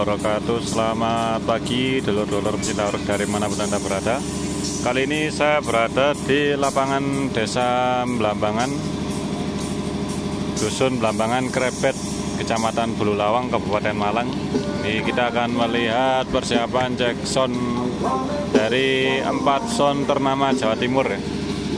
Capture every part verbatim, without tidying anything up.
wabarakatuh. Selamat pagi dulur-dulur pecinta horor dari manapun Anda berada. Kali ini saya berada di lapangan Desa Blambangan, Dusun Blambangan Krebet, Kecamatan Bululawang, Kabupaten Malang. Ini kita akan melihat persiapan cek sound dari empat sound ternama Jawa Timur ya.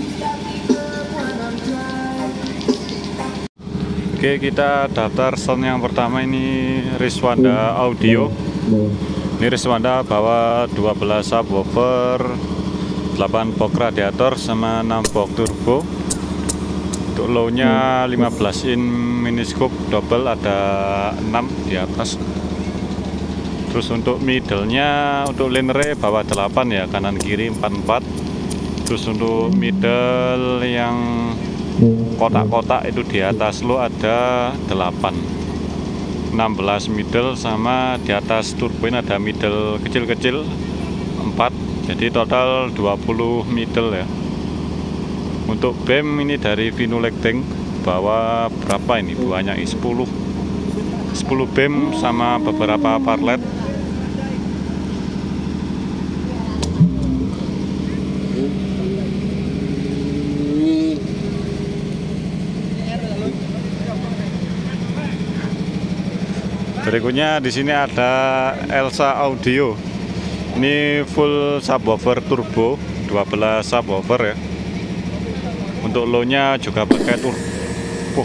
Oke, kita daftar sound yang pertama. Ini Riswanda Audio. Ini Riswanda bawa dua belas subwoofer, delapan box radiator sama enam box turbo. Untuk low-nya lima belas in mini scoop double, ada enam di atas. Terus untuk middle-nya, untuk linear bawa delapan ya, kanan kiri empat empat. Terus untuk middle yang kotak-kotak itu di atas lo ada delapan, enam belas middle, sama di atas turbo ini ada middle kecil-kecil empat, jadi total dua puluh middle ya. Untuk B E M ini dari Vinulecting, bawa berapa ini, banyak sepuluh sepuluh B E M sama beberapa parlet. Berikutnya di sini ada Elsa Audio. Ini full subwoofer turbo, dua belas subwoofer ya. Untuk low-nya juga pakai turbo.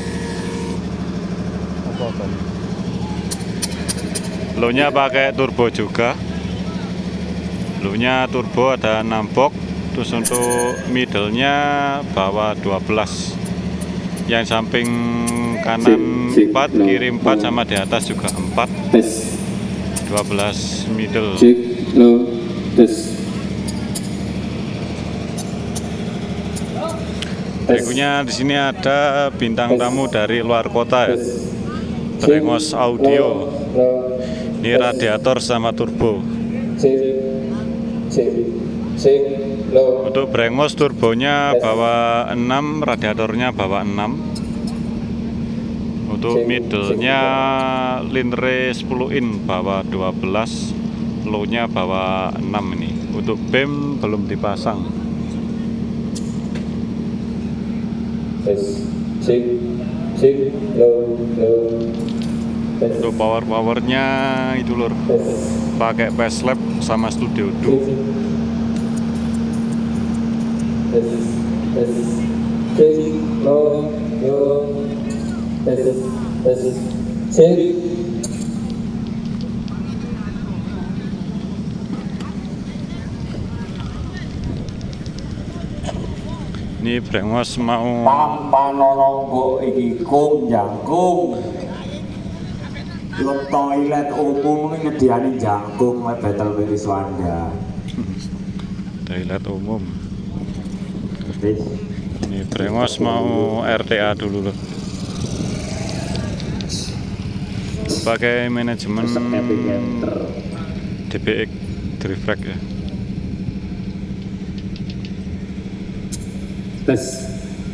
Low-nya pakai turbo juga. Low-nya turbo, ada enam box. Terus untuk middle-nya bawa dua belas. Yang samping kanan empat, kiri empat, sama di atas juga empat. dua belas middle. Berikutnya di sini ada bintang tamu dari luar kota ya. Brengos Audio. Ini radiator sama turbo. Untuk Brengos turbonya bawa enam, radiatornya bawa enam. Untuk middle-nya linear sepuluh in bawa dua belas, low-nya bawa enam ini. Untuk B E M belum dipasang. Untuk power-powernya itu lur, pakai Paslab sama Studio dua. Ini Brengos mau Panonogo iki kum jangkung. Lo toilet umum ini nyediani jangkung le battle with Riswanda. Toilet umum. Ini Brengos mau R T A dulu loh. Pakai manajemen D B X Drifrag ya. Tes.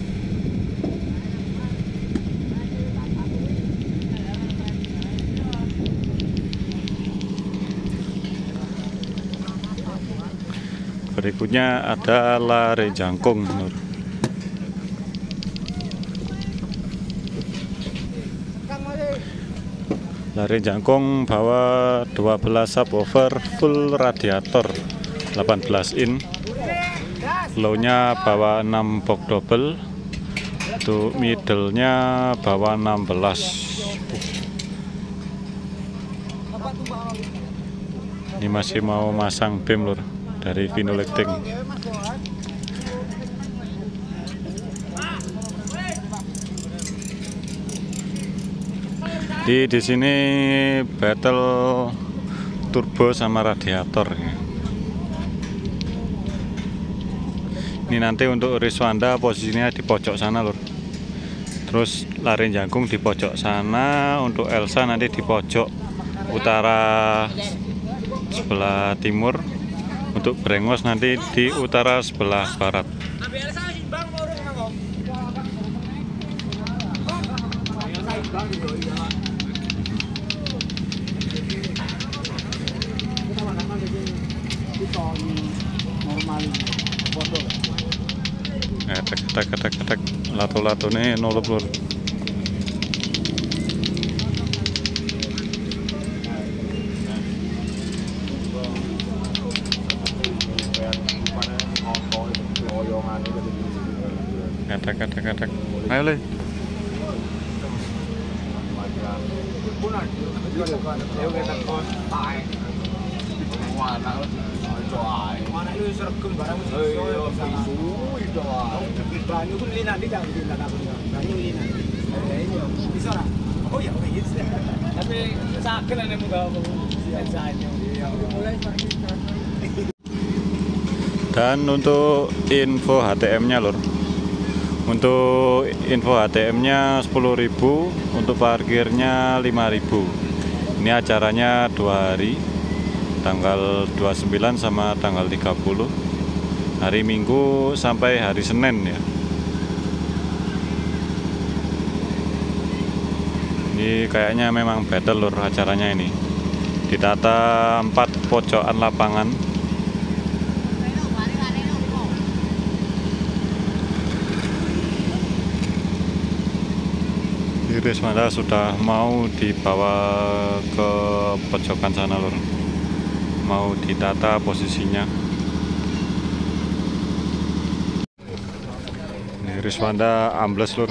Berikutnya ada lare jangkung. Lare jangkung bawa dua belas subwoofer full radiator, delapan belas in. Low-nya bawa enam box double. Untuk middle-nya bawa enam belas. Ini masih mau masang B E M lur, dari Vinulecting. Di di sini battle turbo sama radiator. Ini nanti untuk Riswanda posisinya di pojok sana lur. Terus lare jangkung di pojok sana. Untuk Elsa nanti di pojok utara sebelah timur. Untuk Brengos nanti di utara sebelah barat. Ketek ketek ketek ketek latu-latu nih nolup lur. Ketek ketek ketek. Ayo le. Dan untuk info H T M-nya lur. Untuk info H T M-nya sepuluh ribu, untuk parkirnya lima ribu. Ini acaranya dua hari, tanggal dua puluh sembilan sama tanggal tiga puluh. Hari Minggu sampai hari Senin ya. Ini kayaknya memang battle lur acaranya ini. Ditata empat pojokan lapangan. Riswanda sudah mau dibawa ke pojokan sana lur, mau ditata posisinya. Ini Riswanda ambles lur.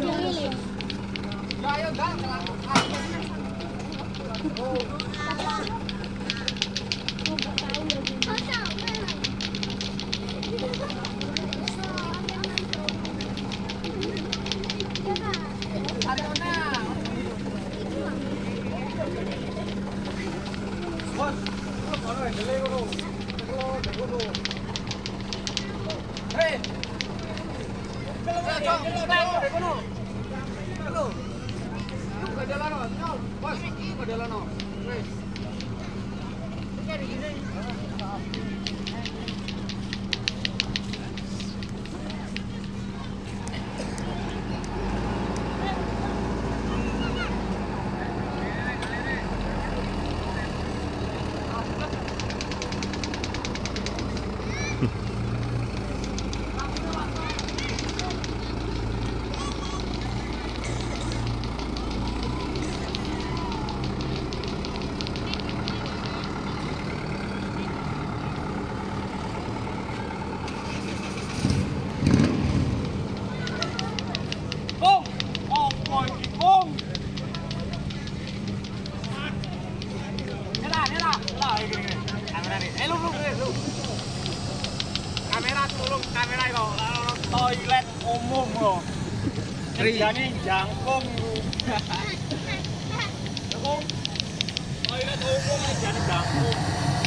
Kamera turun, kamera itu toilet umum loh. Kerjanya jangkung lu. Jangkung. Toilet umum jadi jangkung.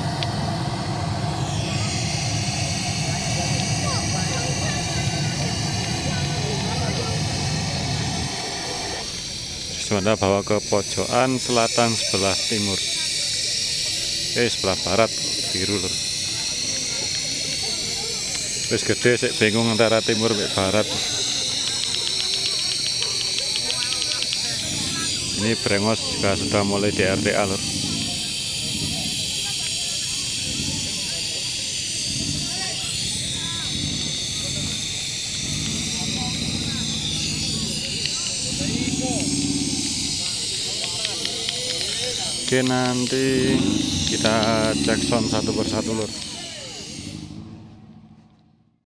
Riswanda bawa ke pojokan selatan sebelah timur. Eh sebelah barat biru lur. Wis gede sik bingung antara timur dan barat. Ini brengos juga sudah mulai di R T A lur. Oke, nanti kita cek sound satu persatu lur.